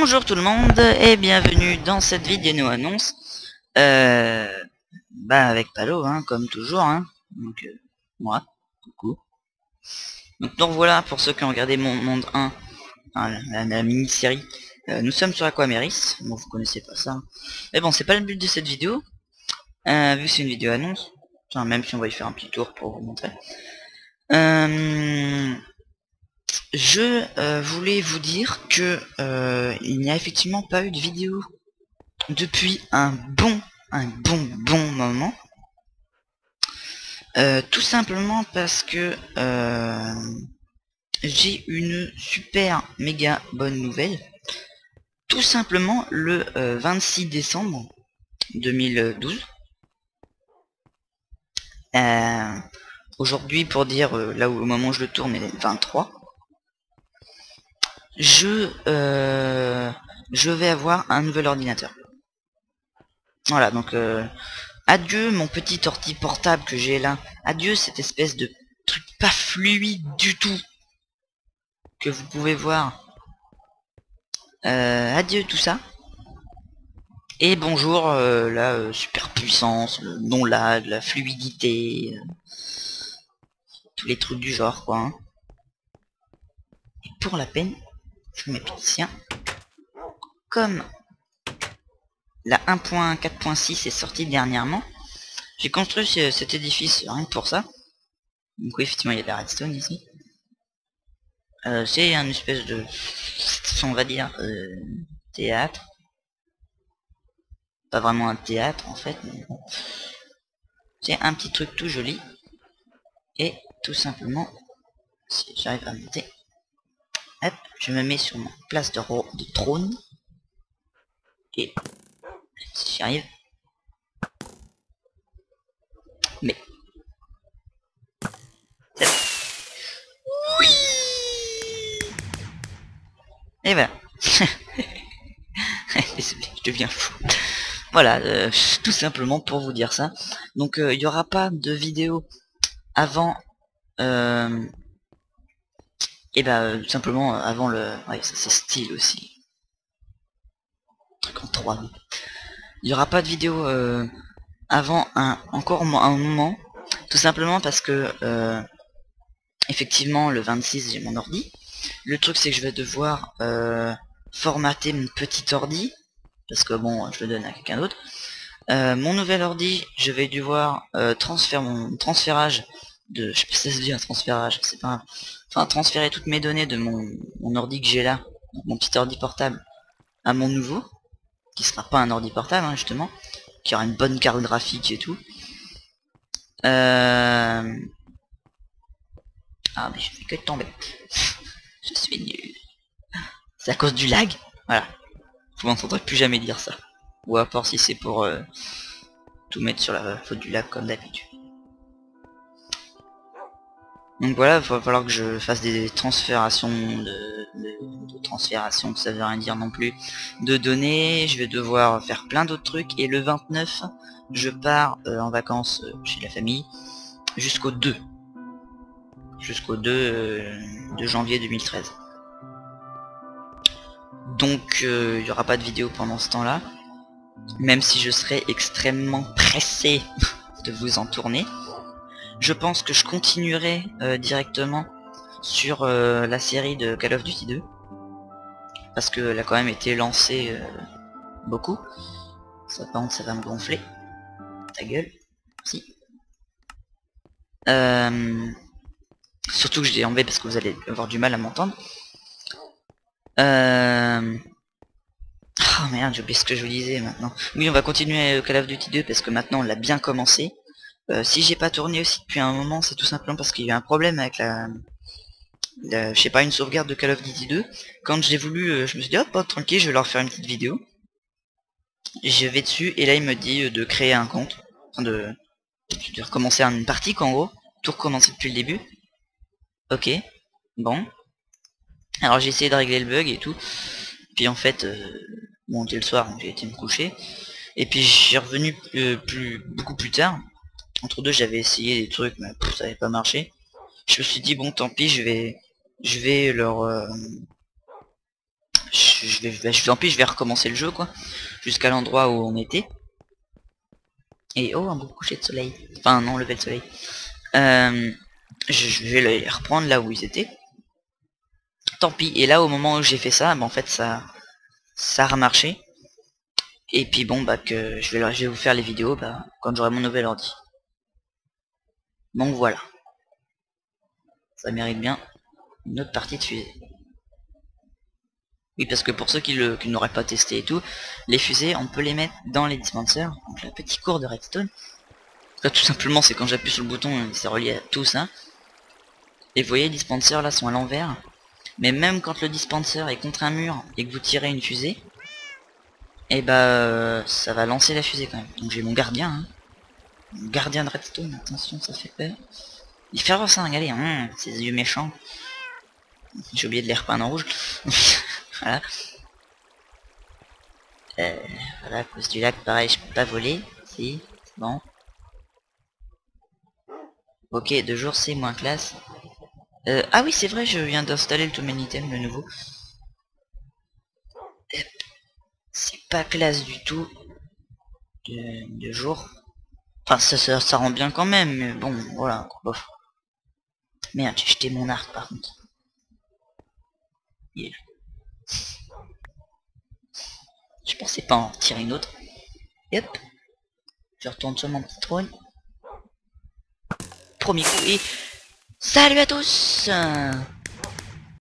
Bonjour tout le monde et bienvenue dans cette vidéo annonce avec Palo comme toujours donc moi coucou. Donc nous revoilà pour ceux qui ont regardé mon monde 1, la mini-série. Nous sommes sur Aquameris, bon vous connaissez pas ça mais bon c'est pas le but de cette vidéo vu que c'est une vidéo annonce, enfin, même si on va y faire un petit tour pour vous montrer. Je voulais vous dire que il n'y a effectivement pas eu de vidéo depuis un bon moment. Tout simplement parce que j'ai une super méga bonne nouvelle. Tout simplement le 26 décembre 2012. Aujourd'hui pour dire là où au moment où je le tourne il est 23. Je vais avoir un nouvel ordinateur. Voilà, donc adieu mon petit ordi portable que j'ai là. Adieu cette espèce de truc pas fluide du tout que vous pouvez voir. Adieu tout ça. Et bonjour la super puissance, le non lag, la fluidité, tous les trucs du genre quoi. Et pour la peine, je mets tiens. Comme la 1.4.6 est sortie dernièrement, j'ai construit cet édifice rien que pour ça. Donc oui, effectivement il y a de la redstone ici. C'est un espèce de, on va dire, théâtre. Pas vraiment un théâtre en fait, mais bon. C'est un petit truc tout joli. Et tout simplement, si j'arrive à monter, hop, je me mets sur ma place de trône. Et si j'y arrive. Mais oui. Et voilà. Désolé, je deviens fou. Voilà, tout simplement pour vous dire ça. Donc il n'y aura pas de vidéo avant tout simplement avant le... Ouais, ça c'est style aussi. Truc en 3D. Il n'y aura pas de vidéo avant encore un moment. Tout simplement parce que effectivement le 26 j'ai mon ordi. Le truc c'est que je vais devoir formater mon petit ordi. Parce que bon, je le donne à quelqu'un d'autre. Mon nouvel ordi, je vais devoir transférer mon transférage de... Je sais pas si ça se dit un transférage, c'est pas grave. Enfin, transférer toutes mes données de mon ordi que j'ai là, mon petit ordi portable, à mon nouveau, qui sera pas un ordi portable, justement, qui aura une bonne carte graphique et tout. Ah, mais je fais que tomber. Je suis nul. C'est à cause du lag. Voilà. Vous m'entendrez plus jamais dire ça. Ou à part si c'est pour tout mettre sur la faute du lag comme d'habitude. Donc voilà, il va falloir que je fasse des transférations de transfération, ça veut rien dire non plus, de données. Je vais devoir faire plein d'autres trucs. Et le 29, je pars en vacances chez la famille jusqu'au 2. Jusqu'au 2 de janvier 2013. Donc il n'y aura pas de vidéo pendant ce temps-là. Même si je serai extrêmement pressé de vous en tourner. Je pense que je continuerai directement sur la série de Call of Duty 2. Parce qu'elle a quand même été lancée beaucoup. Ça par contre ça va me gonfler. Ta gueule. Si. Surtout que je l'ai enlevé parce que vous allez avoir du mal à m'entendre. Oh merde, j'ai oublié ce que je vous disais maintenant. Oui, on va continuer Call of Duty 2 parce que maintenant on l'a bien commencé. Si j'ai pas tourné aussi depuis un moment, c'est tout simplement parce qu'il y a eu un problème avec je sais pas, une sauvegarde de Call of Duty 2. Quand j'ai voulu, je me suis dit hop, tranquille, je vais leur faire une petite vidéo. Je vais dessus et là il me dit de créer un compte, enfin de recommencer une partie qu'en gros, tout recommencer depuis le début. Ok, bon. Alors j'ai essayé de régler le bug et tout. Puis en fait, bon dès le soir, j'ai été me coucher. Et puis j'ai revenu beaucoup plus tard. Entre deux j'avais essayé des trucs mais ça n'avait pas marché. Je me suis dit bon tant pis, je vais leur tant pis, je vais recommencer le jeu quoi, jusqu'à l'endroit où on était. Et oh, un beau coucher de soleil. Enfin non, lever de soleil. Je vais les reprendre là où ils étaient. Tant pis. Et là, au moment où j'ai fait ça, bah, en fait ça a remarché. Et puis bon bah que je vais vous faire les vidéos bah, quand j'aurai mon nouvel ordi. Donc voilà. Ça mérite bien une autre partie de fusée. Oui, parce que pour ceux qui n'auraient pas testé et tout, les fusées, on peut les mettre dans les dispensers, donc la petite cour de redstone. Là, tout simplement, c'est quand j'appuie sur le bouton, c'est relié à tout ça. Et vous voyez, les dispensers là sont à l'envers. Mais même quand le dispenser est contre un mur et que vous tirez une fusée, et bah ça va lancer la fusée quand même. Donc j'ai mon gardien, hein. Mon gardien de redstone, attention, ça fait peur. Il fait voir ça, regardez, ses yeux méchants. J'ai oublié de les repeindre en rouge. Voilà. Voilà, à cause du lac, pareil, je peux pas voler. Si, c'est bon. Ok, 2 jours, c'est moins classe. Ah oui, c'est vrai, je viens d'installer le Too Many Item, le nouveau. C'est pas classe du tout. De jour. Enfin, ça rend bien quand même, mais bon, voilà, bof. Merde, j'ai jeté mon arc par contre. Yeah. Je pensais pas en tirer une autre. Hop. Je retourne sur mon petit trône. Premier coup et... Salut à tous.